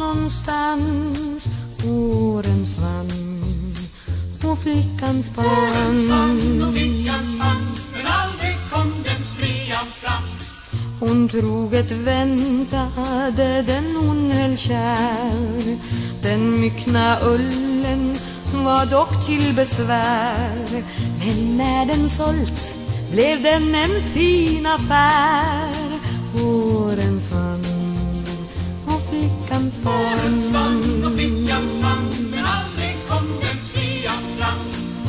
någonstans. Åren svann och flickan spann. Men aldrig kom den trean fram. Hon troget väntade den hon höll kär. Den myckna ullen var dock till besvär. Men när den sålts blev den en fin affär. Åren svann och flickan spann. Åren svann och flickan spann, men aldrig kom den trean fram.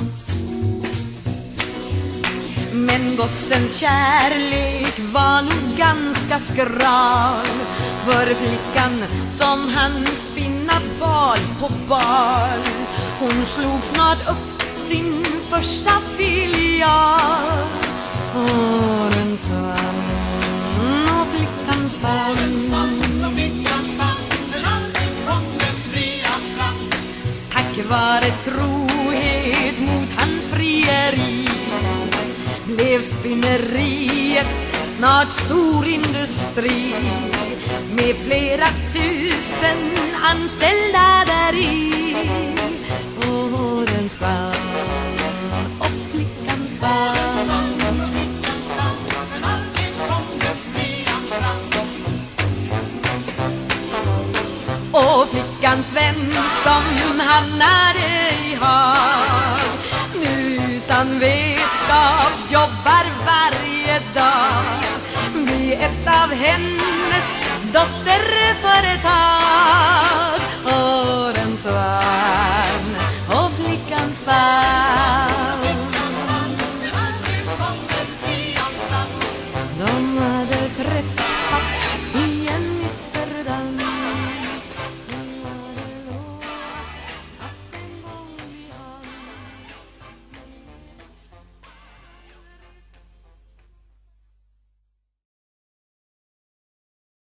Men gossens kärlek var nog ganska skral. För flickan som han spinna bal på bal. Hon slog snart upp sin första filial. Åren svann och flickan spann. Åren svann och flickan spann, men aldrig kom den trean fram. Tack vare trohet mot hans frieri blev spinneriet snart stor industri. Med flera tusen anställda där i. Åren svann och flickan spann. Men aldrig kom den trean fram. Och flickans vän som han hade i hav nu utan vetskap jobbar varje dag vid ett av hennes dotterföretag.